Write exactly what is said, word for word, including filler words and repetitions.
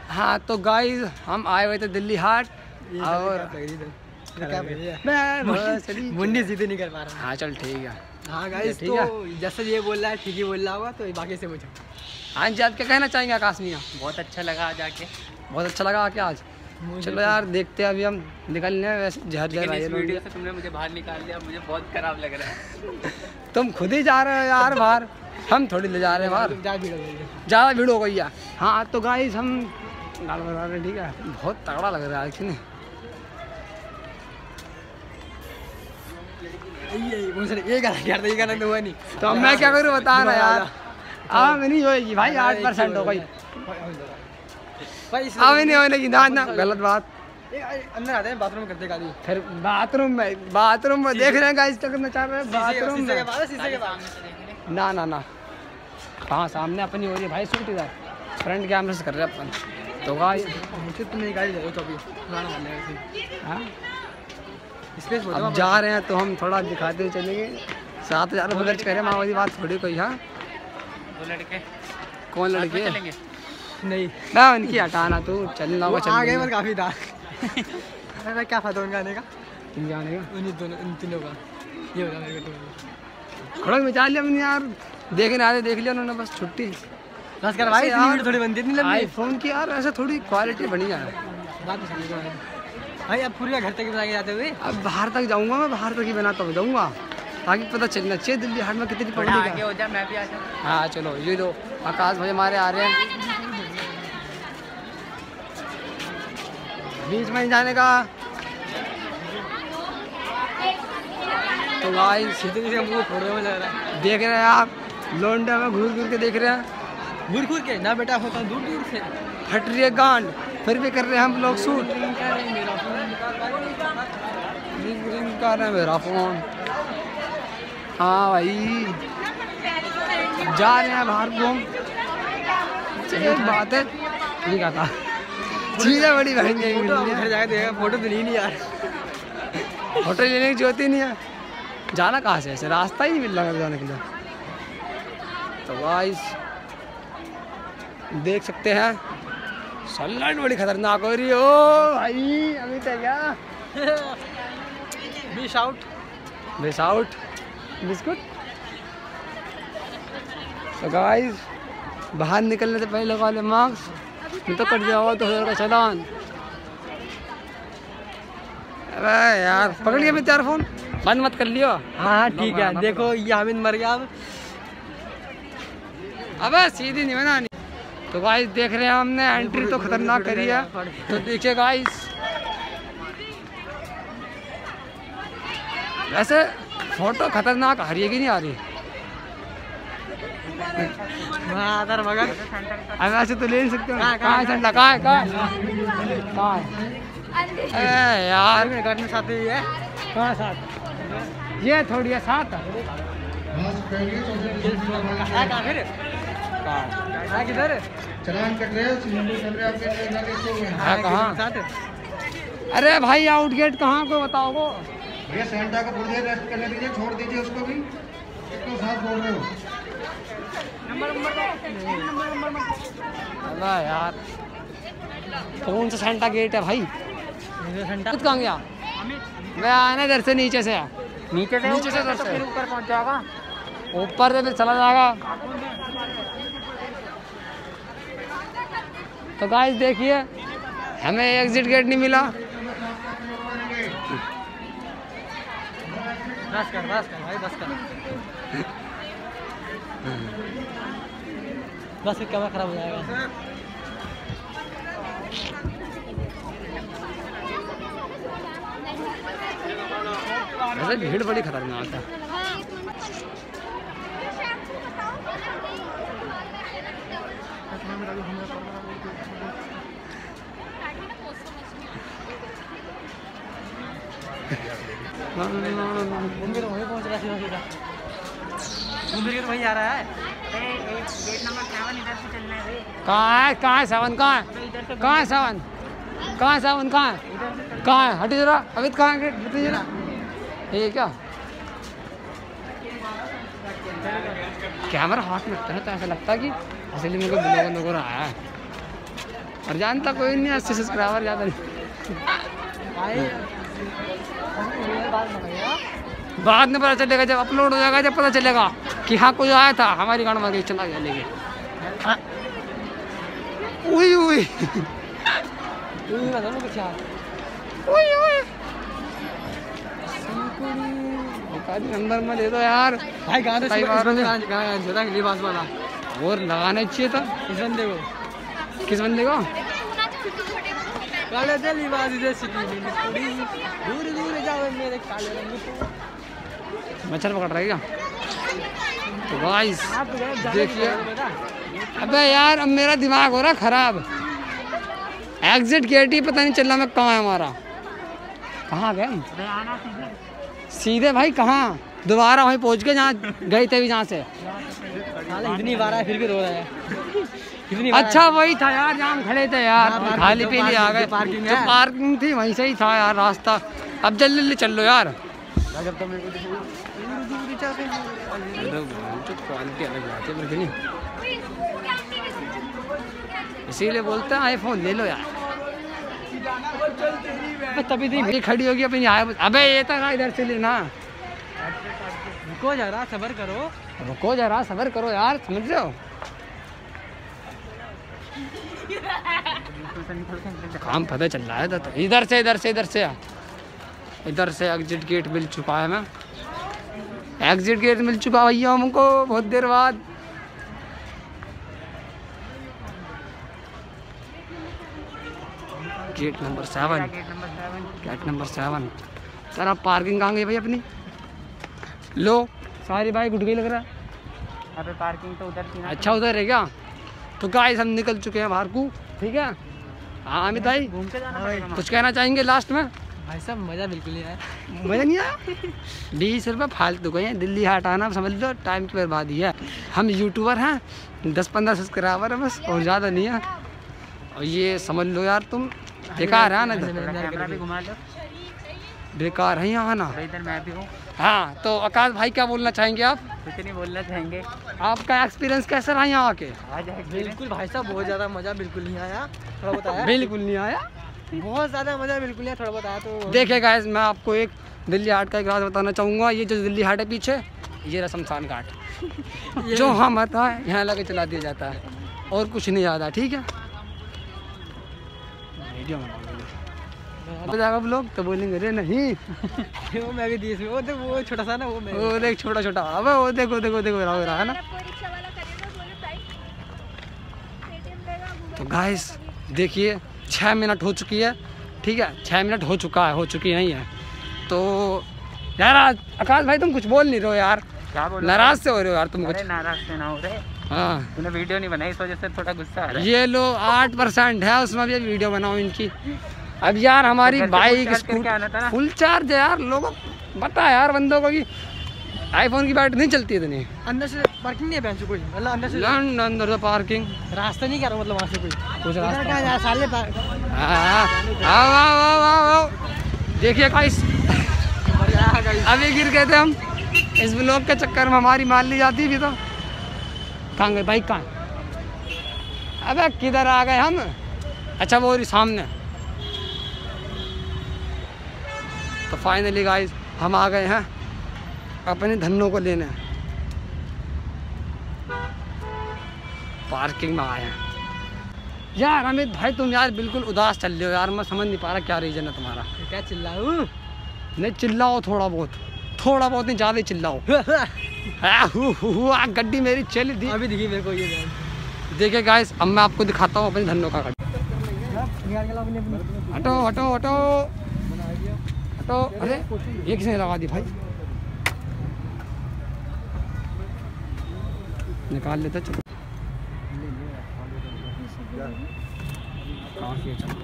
हाँ तो गाइस हम आए हुए थे दिल्ली हाट और मुन्नी सीधे नहीं कर पा रहा। हाँ चल ठीक है। हाँ गाइस तो जैसे ये बोल रहा है ठीक ही बोल रहा होगा तो बाकी से पूछो। हाँ जी आप क्या कहना चाहेंगे आकाश मियाँ? बहुत अच्छा लगा आज आके, बहुत अच्छा लगा आके आज। चलो यार देखते हैं अभी हम निकल रहे हैं वैसे जहर जहर इस वीडियो से तुमने मुझे बाहर निकाल लिया, मुझे बहुत खराब लग रहा है। तुम खुद ही जा रहे हो यार बाहर, हम थोड़ी ले जा रहे हैं बाहर, ज़्यादा भीड़ हो गई है। हाँ तो गाइस हम गाल बजा रहे हैं ठीक है, बहुत तगड़ा लग रहा है कि नहीं। ये गाना यार ये गाना तो हुआ नहीं तो अब मैं क्या करूँ बता रहा यार। अब नहीं होएगी भाई, आठ परसेंट हो गई अब नहीं होने की ना ना गलत बात। अंदर आते हैं बाथरूम करते गाली, फिर बाथरूम में बाथरूम में देख रहे हैं गाइस करना चाह रहे हैं बाथरूम में। ना ना ना कहाँ सामने अपनी हो रही है भाई शूट इधर फ्रंट कैमरे से कर रहे हैं अपन। तो गाइस मुझे तुमने गाड़ी दे दो तो अभी गाना मारने हाँ स्पेस अब जा रहे हैं तो हम थोड़ा दिखाते हुए चलेंगे। सात हज़ार रुपये खर्च करें माँ वाली बात थोड़ी कोई। हाँ दो लड़के कौन लड़के चलेंगे? नहीं ना उनकी हटाना तू चलना होगा। आ गए पर काफ़ी था अरे क्या फायदा उनका आने का, तुम जाने का उन दोनों उन तीनों का ये बता मेरे को। थोड़ा मचा लिया हमने यार, देखने आते देख लिया उन्होंने बस छुट्टी बस कर भाई यार थोड़ी बनती नहीं लंबी आईफोन की यार ऐसे थोड़ी क्वालिटी बढ़िया है। बात तो समझ में भाई। अब पूरी घर तक बना के जाते हुए अब बाहर तक जाऊंगा मैं, बाहर तक ही बनाता हुआ जाऊंगा ताकि पता चलना चाहिए दिल्ली हाट में कितनी पब्लिक आगे है। हो जा, मैं भी आ जाऊँ। हाँ चलो ये दो आकाश भाई हमारे आ रहे हैं, बीच में नहीं जाने का। तो भाई सीधे से हमको फोटो में लग रहा है देख रहे हैं आप लोंडा में घूर घूर के देख रहे हैं, घूर घूर के ना बेटा होता दूर दूर से फट रही है गांड फिर भी कर रहे हैं हम लोग शूट। कर रहे हैं मेरा फोन। हाँ भाई जा रहे हैं बाहर घूम। एक बात है नहीं कहता चीज़ें बड़ी महंगी घर जाके देखा फोटो तो नहीं यार, फोटो लेने की जरूरत ही नहीं है। जाना कहाँ से ऐसे रास्ता ही नहीं मिल रहा है जाने के लिए। तो गाइस देख सकते हैं सनलाइट बड़ी खतरनाक हो रही है। ओ भाई अभी तक क्या miss out miss out biscuit. तो गाइस बाहर निकलने से पहले लगा ले मास्क, नहीं तो कट जाओ तो हो चालान। अरे यार पकड़ लिया मैं तेरा फोन, बंद मत कर लियो। हाँ ठीक है देखो ये हामिद मर गया अब। अबे सीधी नहीं बनानी। तो गाइस देख रहे हैं हमने एंट्री तो खतरनाक करी है। तो देखिए गाइस वैसे फोटो खतरनाक आ रही है कि नहीं आ रही? मगर अब ऐसे तो ले नहीं सकते। कहाँ है झंडा, कहाँ है कहाँ है? अरे यार करने साथ ही है कहाँ साथ ये थोड़ी है साथ किधर चलान कट रहे है कहाँ? अरे भाई आउट गेट कहाँ को बताओ को? भैया सेंटा को थोड़ी देर रेस्ट करने दीजिए, छोड़ दीजिए उसको भी। कितना साथ बोल रहे हो? अल्लाह यार कौन सा सेंटा गेट है भाई? खुद कहाँ गया? मैं आना इधर से नीचे से नीचे से नीचे से इधर तो से फिर ऊपर पहुंच जाएगा। ऊपर से फिर चला जाएगा। तो गाइस देखिए हमें एग्जिट गेट नहीं मिला। बस कर बस कर भाई बस कर बस फिर कैमरा खराब हो जाएगा। वैसे भीड़ बड़ी खतरनाक है। घूम के तो वहीं पहुंच रहा सीधा सीधा घूम के तो वहीं आ रहा है। गेट नंबर सेवन इधर से चलना है। कहाँ है कहाँ है सेवन कहाँ है कहाँ है सेवन कहाँ है सेवन कहाँ है कहाँ है हटी जरा अभी कहाँ है गेट हटी जरा। ये क्या कैमरा हाथ में रखता है तो ऐसा लगता है कि असली में कोई ब्लॉगर नजर आया है। और जानता कोई नहीं, अस्सी सब्सक्राइबर ज़्यादा नहीं। बाद में पता चलेगा, जब अपलोड हो जाएगा, जब पता चलेगा कि हाँ कोई आया था, हमारी गाड़ी में चला गया लेके। उई उई नंबर में दे दो यार भाई। गाना कई बार लिबास वाला और लगाना चाहिए था इस बंदे को। किस बंदे को? काले दिल लिबास इधर सिटी में थोड़ी दूर दूर जाओ मेरे काले रंग को। मच्छर पकड़ रहा है क्या? तो गाइस देखिए, अबे यार अब मेरा दिमाग हो रहा खराब। एग्जिट गेट ही पता नहीं चल रहा मैं कहाँ है हमारा। कहाँ गए हम? सीधे भाई कहाँ? दोबारा वहीं पहुँच गए जहाँ गए थे भी, जहाँ से। इतनी बार है फिर भी रो रहा है। अच्छा वही था यार जहाँ हम खड़े थे यार, खाली पीली आ गए। पार्किंग जो पार्किंग थी वहीं से ही था यार रास्ता। अब जल्दी जल्दी चल लो यार। क्वालिटी अलग बात है मेरे, इसीलिए बोलते हैं आईफोन ले लो यार। तभी थी खड़ी होगी अपनी। अबे ये तो ना इधर से लेना। रुको जरा सबर करो, रुको जरा सबर करो यार, समझ रहे हो? काम पता चल रहा है तो इधर से इधर से इधर से इधर से एग्जिट गेट मिल चुका है। मैं एग्जिट गेट मिल चुका भैया हमको बहुत देर बाद। Gate number seven, gate number seven. Sir आप पार्किंग कहाँ गई भाई अपनी? लो सारी बाइक उठ गई लग रहा है। अबे पार्किंग तो उधर थी ना। अच्छा उधर है क्या? तो गाइस हम निकल चुके हैं बाहर को, ठीक है। हाँ अमित भाई घूम के जाना पड़ेगा। कुछ कहना चाहेंगे लास्ट में? भाई साहब मज़ा बिल्कुल नहीं आया। मज़ा नहीं आया? बीस रुपये फालतू गए हैं, दिल्ली हाट आना समझ लो टाइम की बर्बादी है। हम यूट्यूबर हैं, दस पंद्रह सब्सक्राइबर है बस, और ज़्यादा नहीं है। और ये समझ लो यार तुम बेकार है ना, घुमा लो। बेकार है यहाँ आना। इधर मैं भी हूँ। हाँ तो आकाश भाई क्या बोलना चाहेंगे आप? कुछ नहीं बोलना चाहेंगे। आपका एक्सपीरियंस कैसा रहा यहाँ आके? बिल्कुल भाई साहब बहुत ज़्यादा मज़ा बिल्कुल नहीं आया। थोड़ा बताया बिल्कुल नहीं आया, बहुत ज़्यादा मज़ा बिल्कुल नहीं, थोड़ा बताया तो। देखिए गाइस मैं आपको एक दिल्ली हाट का एक राज बताना चाहूँगा। ये जो दिल्ली हाट है पीछे, ये रहा शमशान घाट। जो हम आता है यहाँ लगे चला दिया जाता है और कुछ नहीं आता, ठीक है। वीडियो तो जाएगा लोग तो बोलेंगे अरे नहीं वो मैं भी दी वो देख वो छोटा सा ना वो मैं वो देख छोटा छोटा। अबे वो देखो देखो देखो रहा रहा है ना। तो गाइस देखिए छः मिनट हो चुकी है, ठीक है। छः मिनट हो चुका है, हो चुकी नहीं है। तो यार आकाश भाई तुम कुछ बोल नहीं रहे हो यार, क्या बोल नाराज से हो रहे हो यार तुम? कुछ नाराज से ना हो रहे। हाँ तूने वीडियो नहीं बनाई इस वजह से थोड़ा गुस्सा आ रहा है। ये लो आठ परसेंट है उसमें भी वीडियो बनाओ इनकी। अब यार हमारी तो बाइक स्कूटर फुल चार्ज है यार। लोगों बता यार बंदों को कि आईफोन की बैटरी नहीं चलती इतनी। अंदर से पार्किंग नहीं है बेंच कोई, मतलब अंदर से अंदर से पार्किंग रास्ता नहीं कर रहा, मतलब वहाँ से कोई कुछ रास्ता कहाँ जा साले पार। हाँ, आओ आओ आओ आओ आओ। देखिए गाइस अभी गिर गए थे हम इस ब्लॉक के चक्कर में, हमारी मान ली जाती भी तो। कहाँ गए बाइक? कहाँ? अबे किधर आ गए हम? अच्छा वो रही सामने। तो फाइनली गाइस हम आ गए हैं अपने धन्नों को लेने। पार्किंग में आए हैं यार। अमित भाई तुम यार बिल्कुल उदास चल रहे हो यार, मैं समझ नहीं पा रहा क्या रीजन है तुम्हारा। क्या चिल्लाऊं? नहीं चिल्लाओ थोड़ा बहुत, थोड़ा बहुत नहीं ज़्यादा ही चिल्लाओ। हाँ, हु, हु, हु, आ, गड्डी मेरी चली थी अभी दिखी मेरे को ये। देखिए गाइस अब मैं आपको दिखाता हूँ अपने धन्नों का गड्डी। हटो हटो हटो हटो। अरे ये किसने लगा दी भाई? निकाल लेते चलो। कहाँ से चलो